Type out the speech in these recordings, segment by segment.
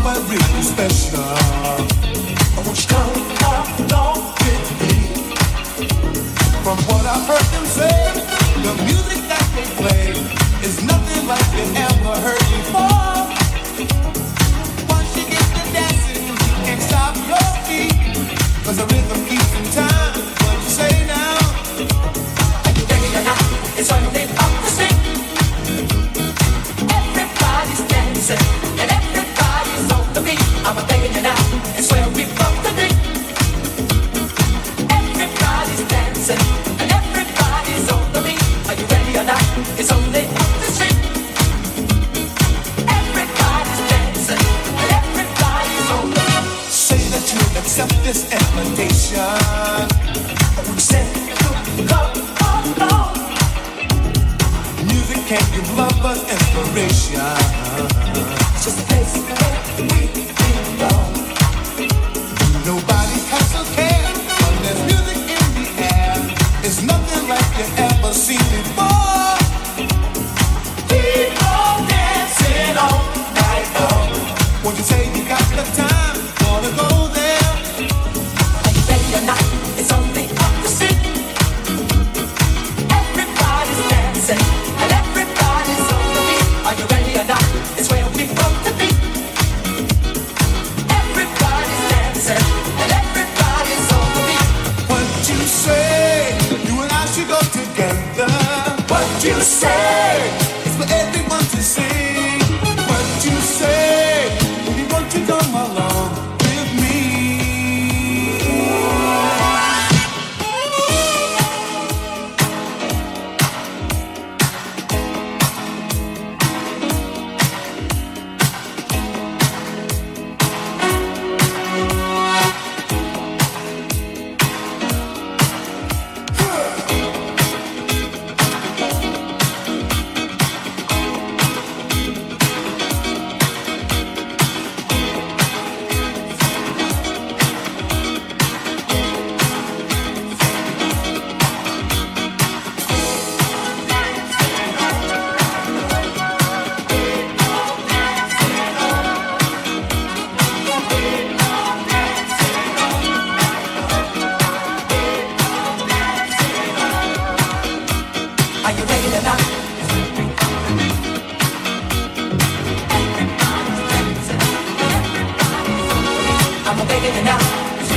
somewhere really special. I want you to come along with me. From what I've heard them say, the music that they play is nothing like you ever heard before. Once you get to dancing, you can't stop your feet, 'cause the rhythm keeps in time. What you say now? Are you ready or not? It's only up the street. Everybody's dancing and everybody's on the beat. I'm begging you now, it's where we both agree. Everybody's dancing and everybody's on the beat. Are you ready or not? It's only up the street. Everybody's dancing and everybody's on the beat. Say that you accept this invitation. We said come along. Music can give lovers inspiration. It's just a place where we belong. Nobody has to care when there's music in the air. It's nothing like you ever seen before. People dancing all night long. Won't you say you got the time? Wanna go there? Are you ready or not? It's only up the street. Everybody's dancing and everybody's on the beat. Are you ready or not? It's where we want to be. Everybody's dancing and everybody's on the beat. What you say? You and I should go together. What you say? It's for everyone to see. What you say? Baby, won't you come along with me? Are you ready or not? I'm begging you now.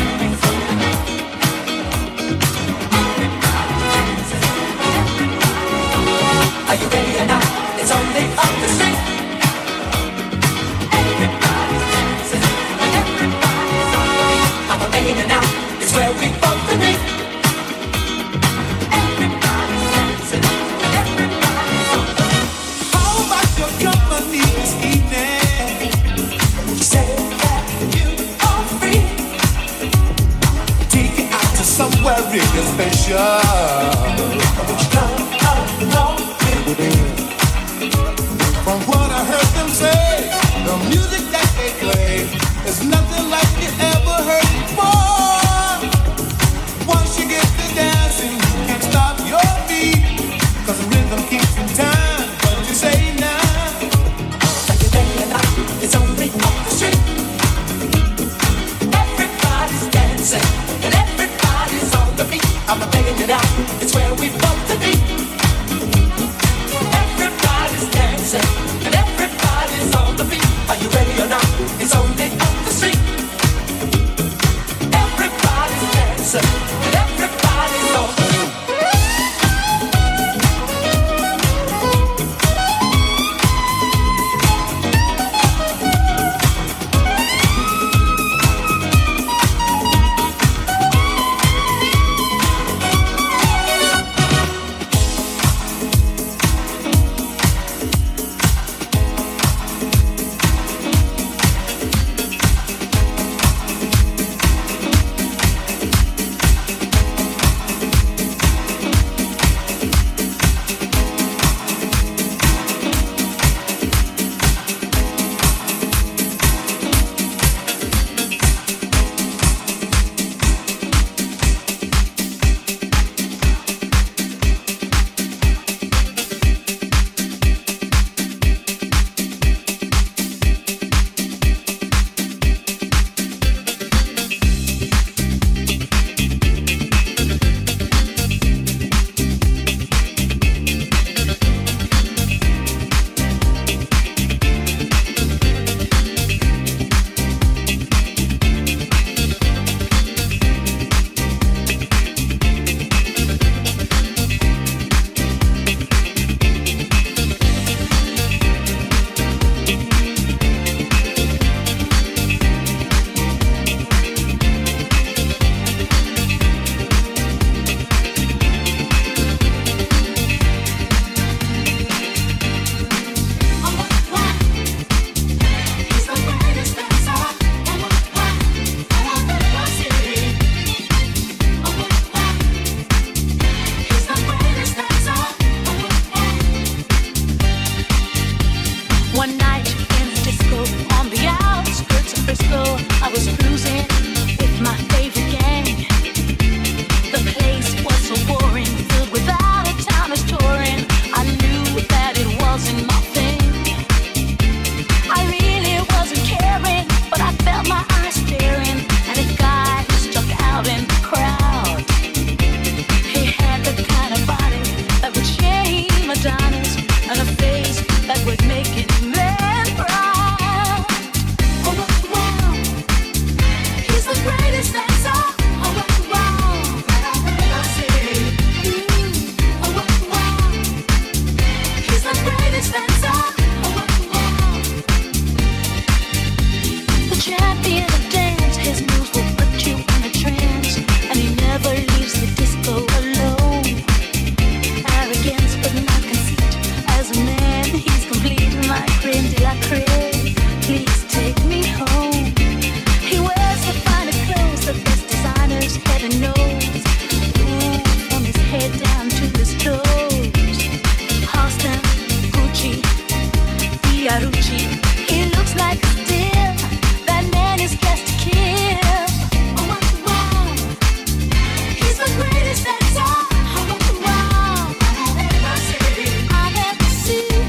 Are you ready or not? It's only up the street. Everybody's dancing and everybody's on the beat. I'm begging you now. It's where we both agree. Everybody's dancing and everybody's on the beat. How about your company this evening? You say that you are free. Take it out to somewhere really special. Would you come along with me? From what I heard them say, the music that they play is nothing like you ever heard before. Once you get to dancing, you can't stop your feet, 'cause the rhythm keeps in time. What you say now? Are you ready or not? It's only up the street. Everybody's dancing and everybody's on the beat. I'm begging you now. Please take me home. He wears the finest clothes, the best designers, heaven knows. Ooh, from his head down to his toes. Haagensen, Gucci, Fiorucci. He looks like a steal. That man is best to kill. Oh, wow. He's the greatest that's all. Oh, wow. I've ever seen.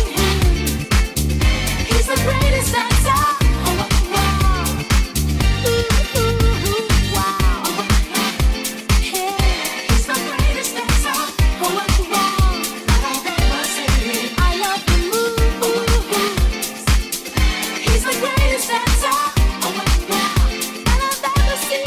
He's the greatest that's all. Oh, wow. Ooh, wow. Yeah. He's the greatest that's all. Oh, wow. I love the moves. He's the greatest that's all. Oh, wow. And I've ever seen.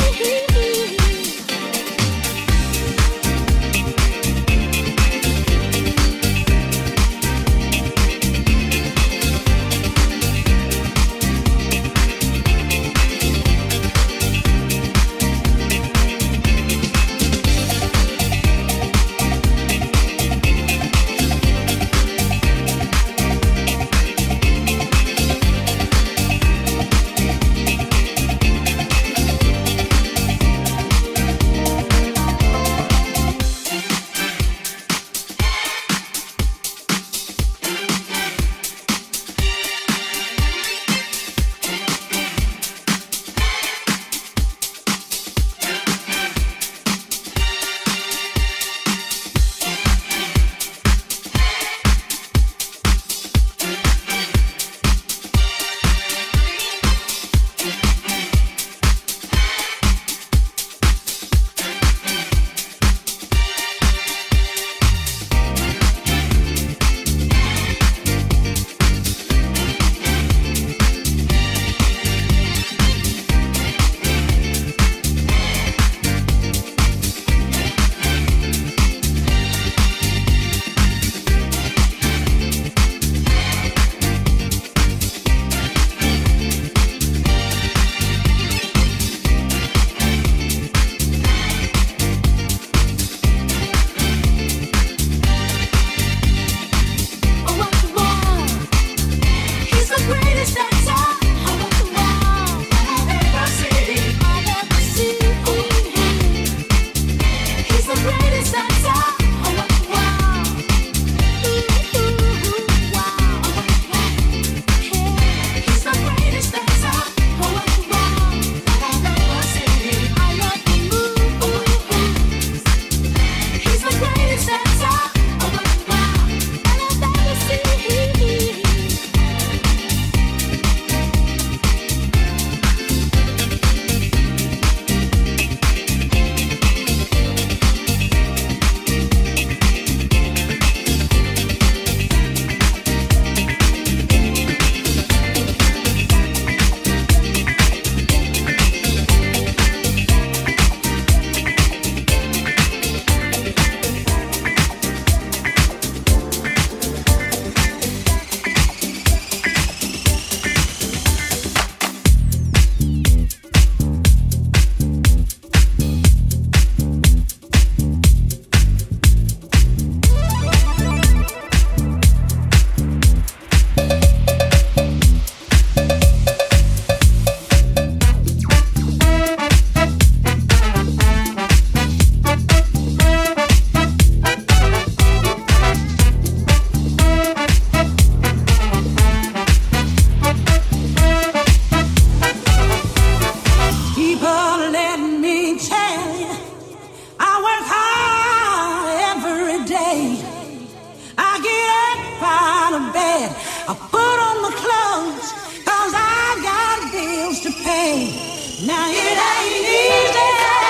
Now it ain't easy,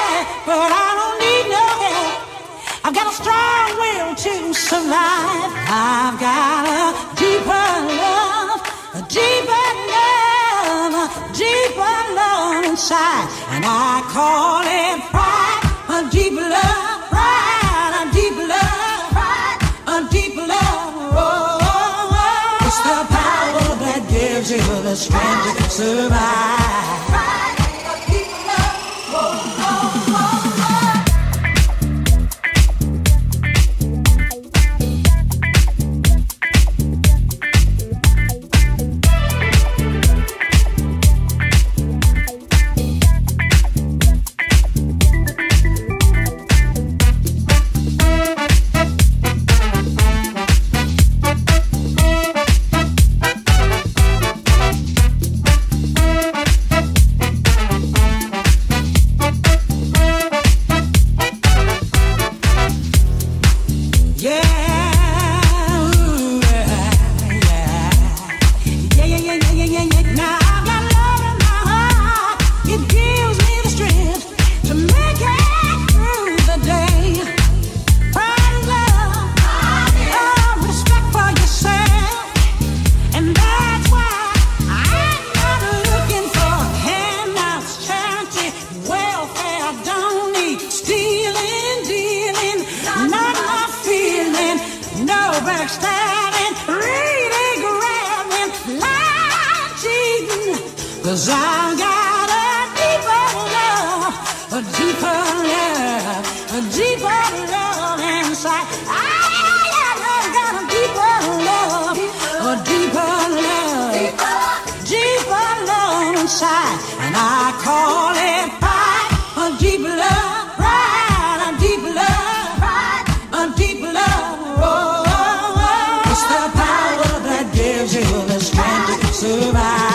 but I don't need no help. I've got a strong will to survive. I've got a deeper love, a deeper love, a deeper love inside, and I call it pride. A deep love, pride, a deep love, pride, a deep love. Oh, it's the power that gives you the strength to survive. 'Cause I got a deeper love, a deeper love, a deeper love inside. I got a deeper love, a deeper love, deeper love inside. And I call it pride, a deep love, pride, a deep love, pride, a deep love. Oh, oh, oh. It's the power that gives you the strength to survive.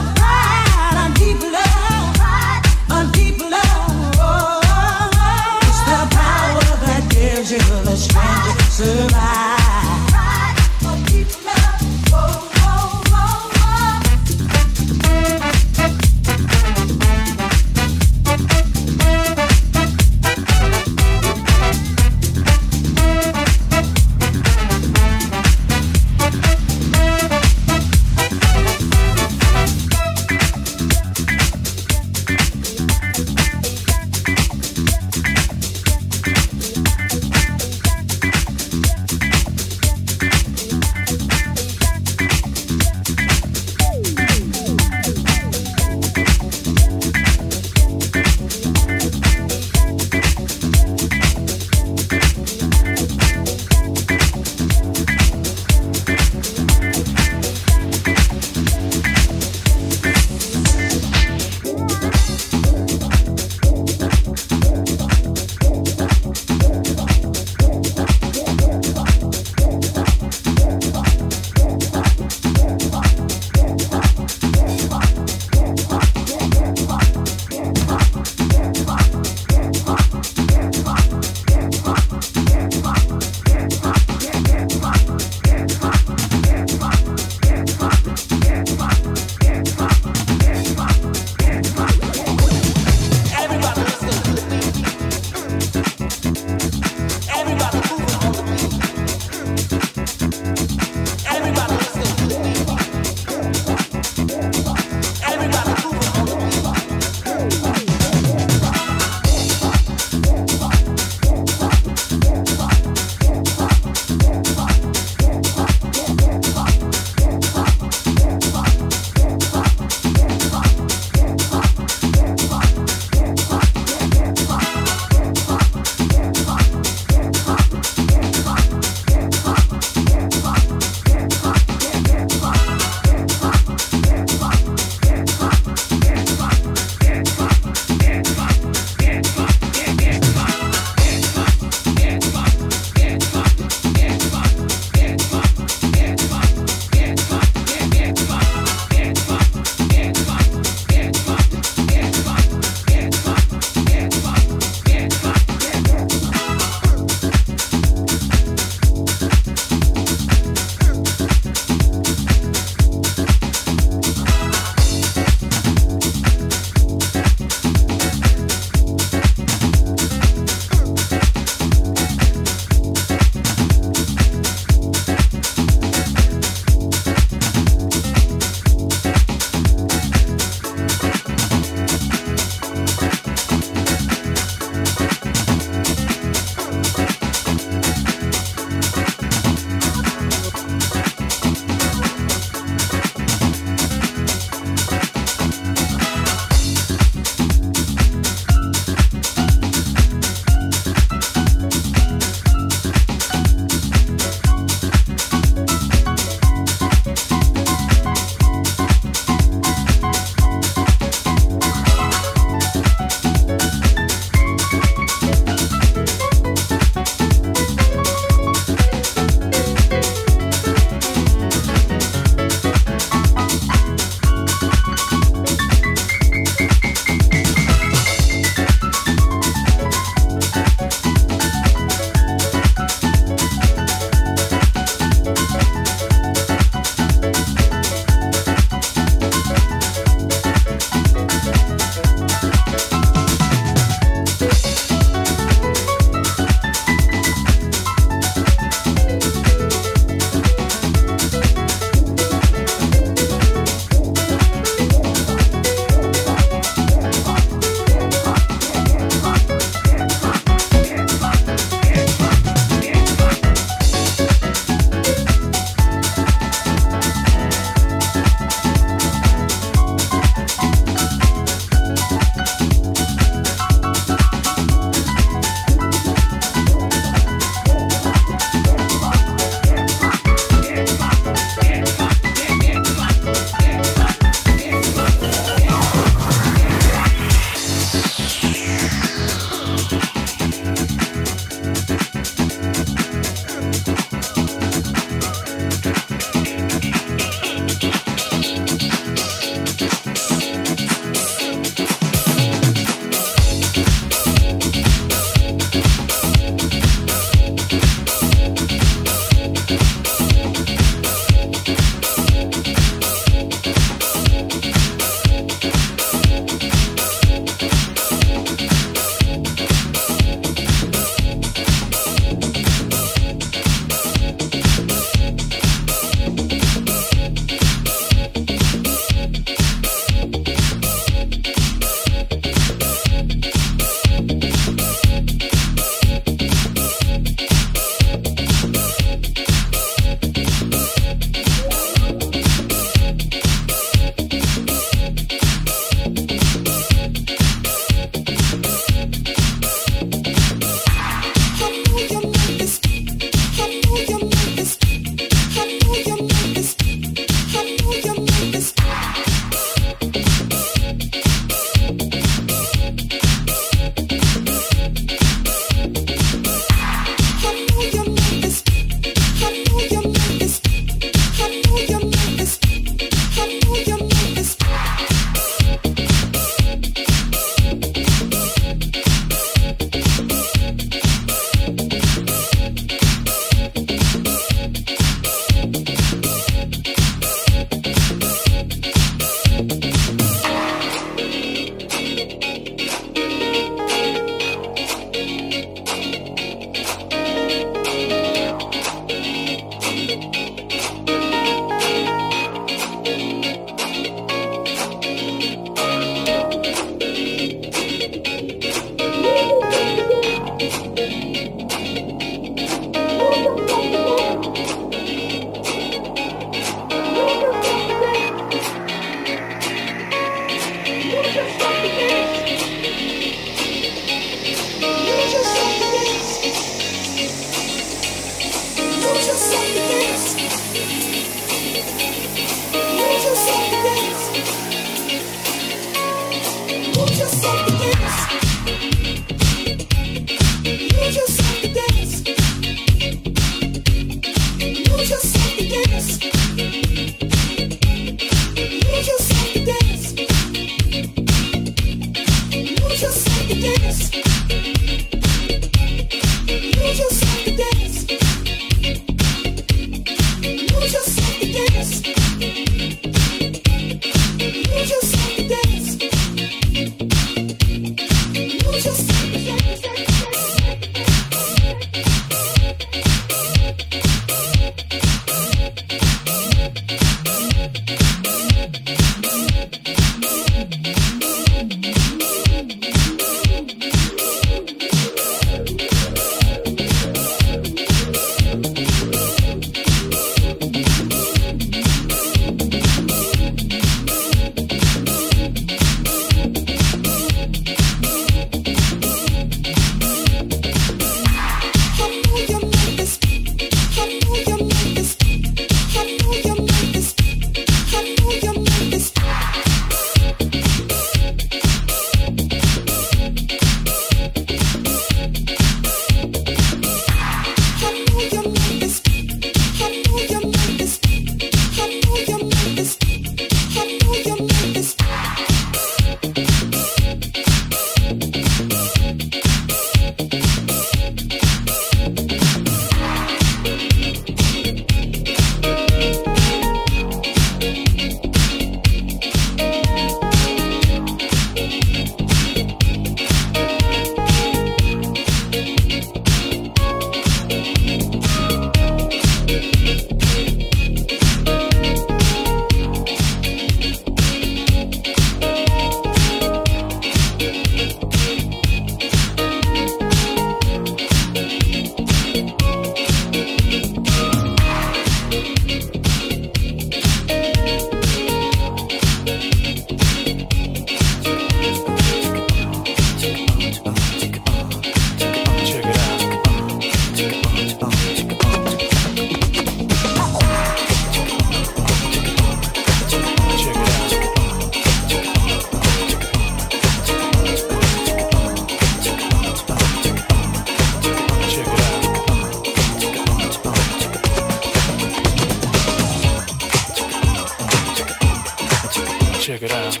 Check it out.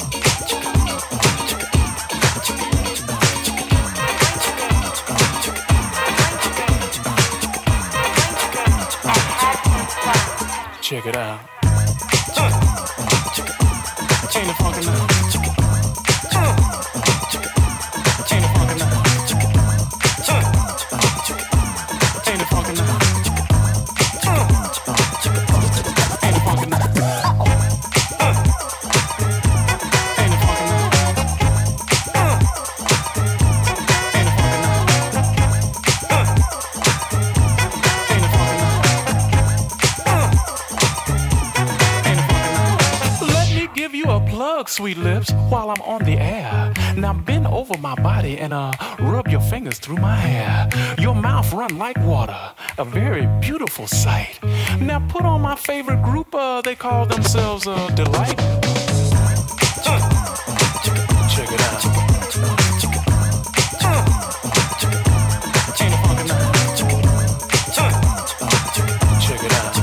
Check it out. Ain't it funky now? Ain't it funky now? Ain't it funky now? Ain't it funky now? Sweet lips, while I'm on the air. Now bend over my body and rub your fingers through my hair. Your mouth run like water, a very beautiful sight. Now put on my favorite group, they call themselves Delight. Check it out. Ain't it funky now? Check it out.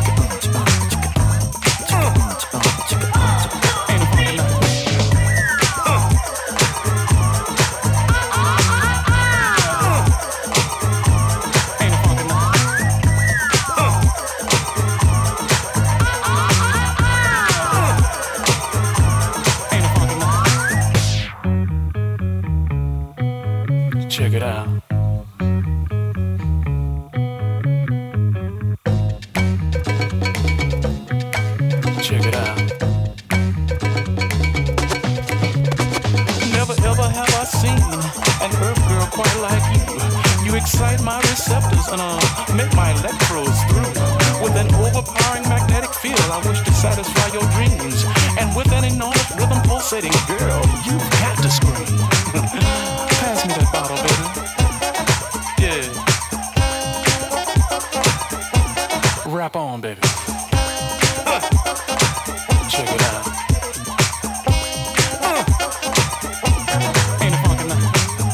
Check it out. Check it out. Never ever have I seen an earth girl quite like you. You excite my receptors and make my electrodes through. With an overpowering magnetic field, I wish to satisfy your dreams. And with an enormous rhythm pulsating, girl, you've got to scream. Pass me that bottle, baby. Yeah. Strap on, baby. Check it out. Ain't it funky now?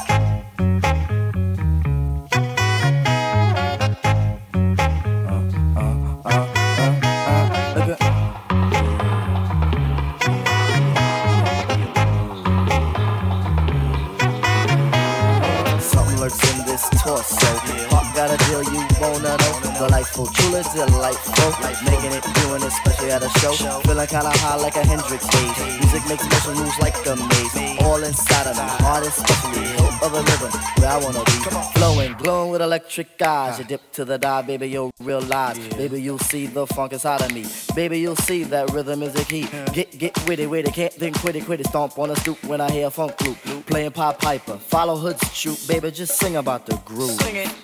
Something lurks in this torso. Heart got a deal you wanna know. Delightful, truly delightful. Like making it, doing it, especially at a show. Feeling kinda high like a Hendrix haze. Music makes motion moves like a maze. All inside of me, heart especially. Hilt of the rhythm, where I wanna be. Flowing, glowing with electric eyes. You dip to the dive, baby, you'll realize. Baby, you'll see the funk inside of me. Baby, you'll see that rhythm is the key. Get witty, can't think quitty. Stomp on the stoop when I hear a funk loop. Playing Pied Piper, follow Hood's troop. Baby, just sing about the groove. Sing it.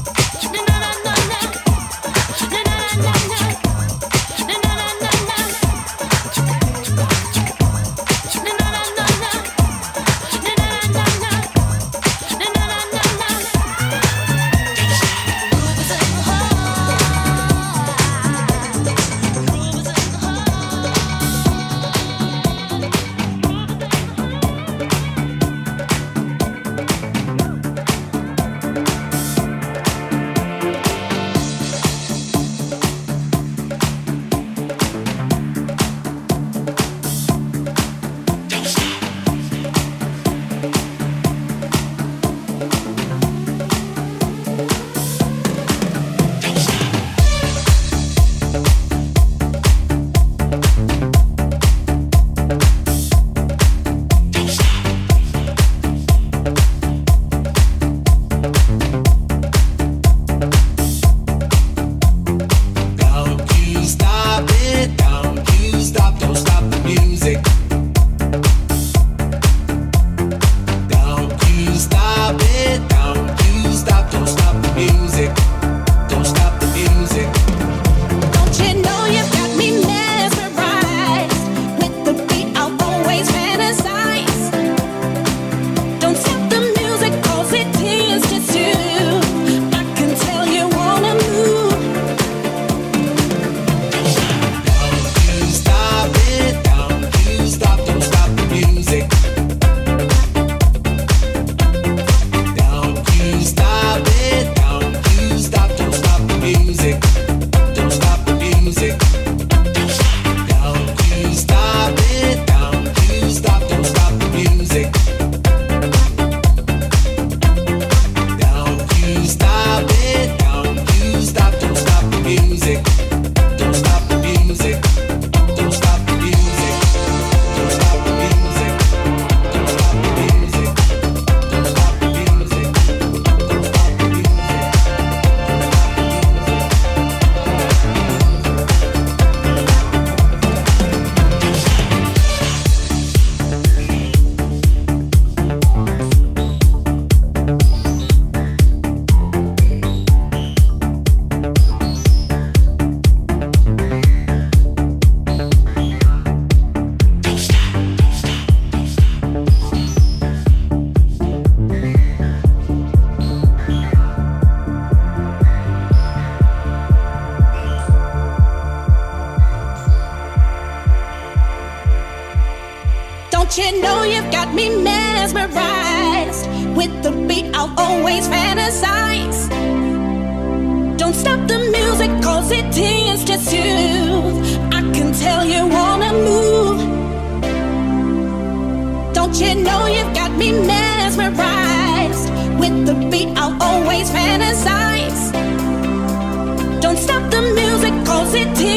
Don't you know you've got me mesmerized? With the beat I'll always fantasize. Don't stop the music cause it tends to soothe. I can tell you wanna move. Don't you know you've got me mesmerized? With the beat I'll always fantasize. Don't stop the music cause it tends